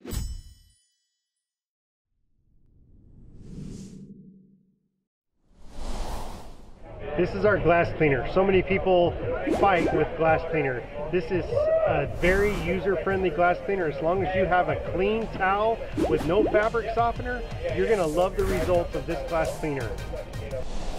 This is our glass cleaner. So many people fight with glass cleaner. This is a very user-friendly glass cleaner. As long as you have a clean towel with no fabric softener, you're gonna love the results of this glass cleaner.